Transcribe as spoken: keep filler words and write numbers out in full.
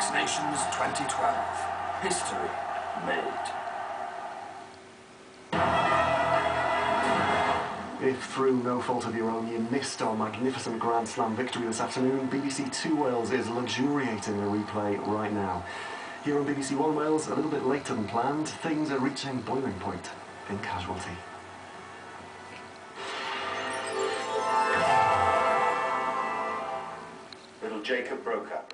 Six Nations twenty twelve. History made. If through no fault of your own you missed our magnificent Grand Slam victory this afternoon, B B C Two Wales is luxuriating a replay right now. Here on B B C One Wales, a little bit later than planned, things are reaching boiling point in casualty. Little Jacob broke up.